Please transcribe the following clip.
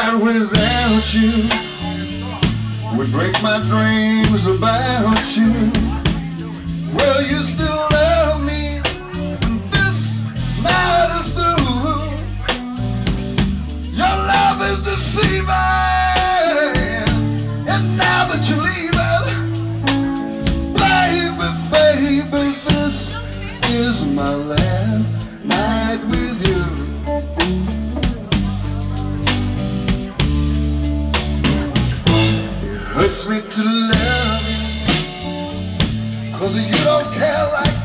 night without you would break my dreams about you. Will you still love me when this night is through? Your love is deceiving, and now that you're leaving, baby, this is my last night with you. It hurts me to love you, 'cause you don't care like